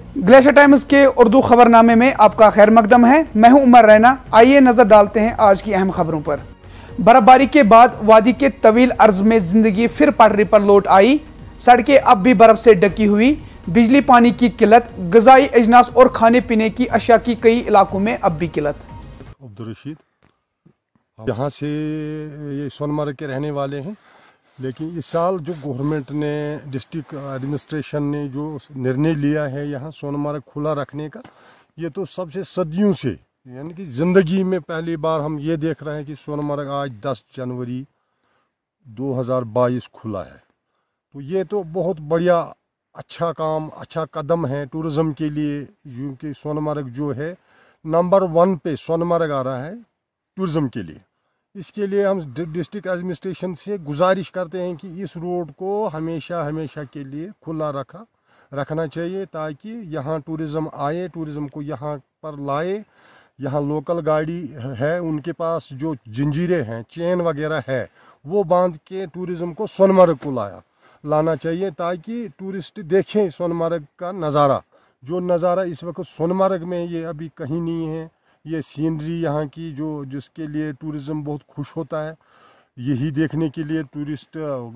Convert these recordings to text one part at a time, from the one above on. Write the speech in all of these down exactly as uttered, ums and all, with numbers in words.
Glacier times के उर्दू खबरनामे में आपका खैर मकदम है। मैं हूं उमर रैना। आइए नजर डालते हैं आज की अहम खबरों पर। बर्फबारी के बाद वादी के तवील अर्ज में जिंदगी फिर पटरी पर लौट आई। सड़कें अब भी बर्फ से ढकी हुई। बिजली पानी की किल्लत, ग़िज़ाई अजनास और खाने पीने की अशिया की कई इलाकों में अब भी किल्लत। अब्दुल रशीद यहाँ से ये सोनमर्ग के रहने वाले हैं, लेकिन इस साल जो गवर्नमेंट ने, डिस्ट्रिक्ट एडमिनिस्ट्रेशन ने जो निर्णय लिया है यहाँ सोनमर्ग खुला रखने का, ये तो सबसे सदियों से, यानी कि ज़िंदगी में पहली बार हम ये देख रहे हैं कि सोनमर्ग आज दस जनवरी दो हज़ार बाईस खुला है। तो ये तो बहुत बढ़िया अच्छा काम, अच्छा कदम है टूरिज़्म के लिए, क्योंकि सोनमर्ग जो है नंबर वन पे सोनमर्ग आ रहा है टूरिज़्म के लिए। इसके लिए हम डिस्ट्रिक्ट एडमिनिस्ट्रेशन से गुजारिश करते हैं कि इस रोड को हमेशा हमेशा के लिए खुला रखा रखना चाहिए, ताकि यहाँ टूरिज़्म आए, टूरिज़्म को यहाँ पर लाए। यहाँ लोकल गाड़ी है, उनके पास जो जंजीरें हैं, चेन वगैरह है, वो बांध के टूरिज़्म को सोनमर्ग को लाया लाना चाहिए, ताकि टूरिस्ट देखें सोनमर्ग का नज़ारा। जो नज़ारा इस वक्त सोनमर्ग में ये अभी कहीं नहीं है। ये सीनरी यहाँ की जो जिसके लिए टूरिज़्म बहुत खुश होता है, यही देखने के लिए टूरिस्ट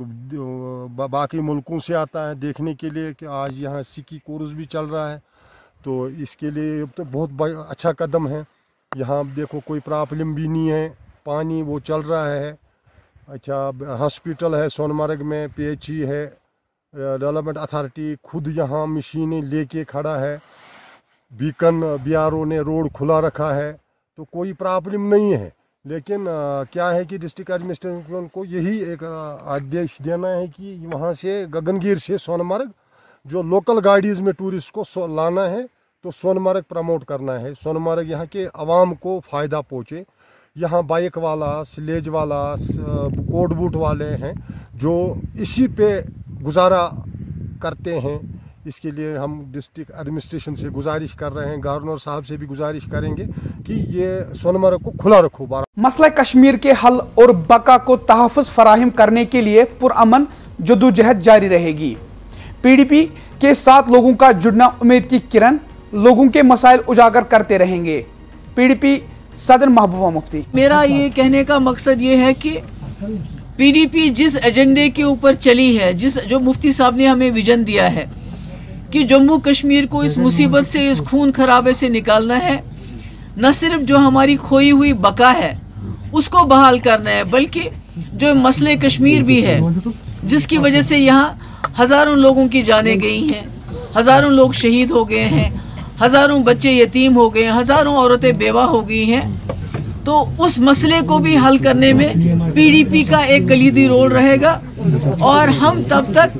बाकी मुल्कों से आता है देखने के लिए कि आज यहाँ सिक्की कोर्स भी चल रहा है। तो इसके लिए तो बहुत अच्छा कदम है। यहाँ देखो कोई प्रॉब्लम भी नहीं है, पानी वो चल रहा है। अच्छा हॉस्पिटल है सोनमर्ग में, पीएचई है, डेवलपमेंट अथॉरिटी खुद यहाँ मशीनें लेके खड़ा है, बीकन बीआरओ ने रोड खुला रखा है, तो कोई प्रॉब्लम नहीं है। लेकिन आ, क्या है कि डिस्ट्रिक्ट एडमिनिस्ट्रेशन को यही एक आदेश देना है कि वहाँ से गगनगिर से सोनमर्ग जो लोकल गाड़ीज़ में टूरिस्ट को सो, लाना है, तो सोनमर्ग प्रमोट करना है। सोनमर्ग यहाँ के आवाम को फ़ायदा पहुँचे। यहाँ बाइक वाला, स्लेज वाला, कोट बूट वाले हैं जो इसी पे गुजारा करते हैं। इसके लिए हम डिस्ट्रिक्ट एडमिनिस्ट्रेशन से गुजारिश कर रहे हैं, गवर्नर साहब से भी गुजारिश करेंगे कि ये सोनमर्ग को खुला रखो। मसला कश्मीर के हल और बका को तहफ़्फ़ुज़ फराहम करने के लिए पुरअमन जद्दोजहद जारी रहेगी। पीडीपी के साथ लोगों का जुड़ना उम्मीद की किरण, लोगों के मसाइल उजागर करते रहेंगे। पीडीपी सदर महबूबा मुफ्ती। मेरा ये कहने का मकसद ये है कि पीडीपी जिस एजेंडे के ऊपर चली है, जिस जो मुफ्ती साहब ने हमें विजन दिया है कि जम्मू कश्मीर को इस मुसीबत से, इस खून खराबे से निकालना है, न सिर्फ जो हमारी खोई हुई बका है उसको बहाल करना है, बल्कि जो मसले कश्मीर भी है जिसकी वजह से यहाँ हज़ारों लोगों की जानें गई हैं, हज़ारों लोग शहीद हो गए हैं, हज़ारों बच्चे यतीम हो गए हैं, हज़ारों औरतें बेवा हो गई हैं। तो उस मसले को भी हल करने में पीडीपी का एक कलीदी रोल रहेगा। और हम तब तक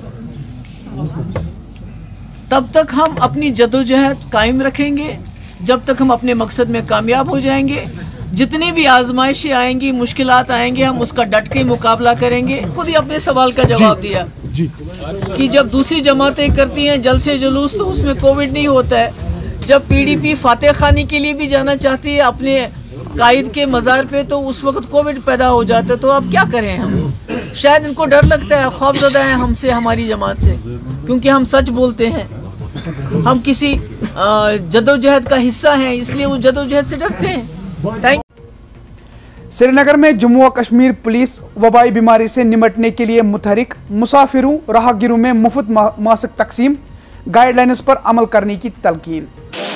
तब तक हम अपनी जदोजहद कायम रखेंगे जब तक हम अपने मकसद में कामयाब हो जाएंगे। जितनी भी आजमाइशें आएंगी, मुश्किलात आएंगे, हम उसका डट के मुकाबला करेंगे। खुद ही अपने सवाल का जवाब दिया जी। कि जब दूसरी जमातें करती हैं जलसे जुलूस तो उसमें कोविड नहीं होता है। जब पीडीपी फातेह खानी के लिए भी जाना चाहती है अपने कायद के मज़ार पे, तो उस वक्त कोविड पैदा हो जाता है। तो अब क्या करें हम? शायद इनको डर लगता है, खौफज़दा है हमसे, हमारी जमात से, क्योंकि हम सच बोलते हैं, हम किसी जदोजहद का हिस्सा हैं, इसलिए वो जदोजहद से डरते हैं। थैंक श्रीनगर में जम्मू व कश्मीर पुलिस वबाई बीमारी से निपटने के लिए मुतहरिक, मुसाफिरों राहगीरों में मुफ्त मास्क तकसीम, गाइडलाइंस पर अमल करने की तलकीन।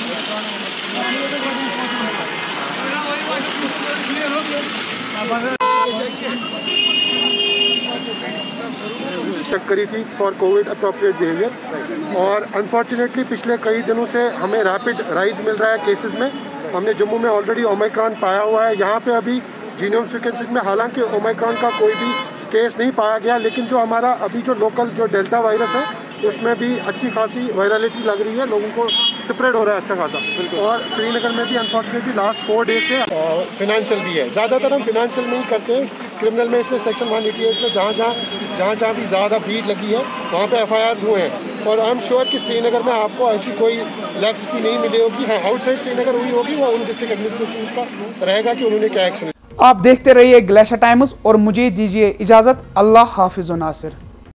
चेक करी थी फॉर कोविड अप्रोप्रिएट बिहेवियर, और अनफॉर्चुनेटली पिछले कई दिनों से हमें रैपिड राइज मिल रहा है केसेस में। हमने जम्मू में ऑलरेडी ओमिक्रॉन पाया हुआ है। यहाँ पे अभी जीनोम सीक्वेंसिंग में हालांकि ओमिक्रॉन का कोई भी केस नहीं पाया गया, लेकिन जो हमारा अभी जो लोकल जो डेल्टा वायरस है उसमें भी अच्छी खासी वायरलिटी लग रही है, लोगों को स्प्रेड हो रहा है अच्छा खासा। और श्रीनगर में भी अनफॉर्चुनेटली लास्ट फोर डेज से फिनेंशियल भी है। ज़्यादातर हम फिनेंशियल में ही करते हैं, क्रिमिनल में इसमें सेक्शन वन एटी एट में जहाँ जहाँ जहाँ जहाँ भी ज़्यादा भीड़ लगी है वहाँ पे एफ आई आर हुए हैं। और आई एम श्योर कि श्रीनगर में आपको ऐसी कोई लैक्सिटी नहीं मिली होगी। हाँ, आउटसाइड श्रीनगर हुई होगी, वो उन डिस्ट्रिक्ट एडमिनिस्ट्रेशन का रहेगा कि उन्होंने क्या एक्शन। आप देखते रहिए ग्लेशियर टाइम्स और मुझे दीजिए इजाज़त। अल्लाह हाफिज़ व नासिर।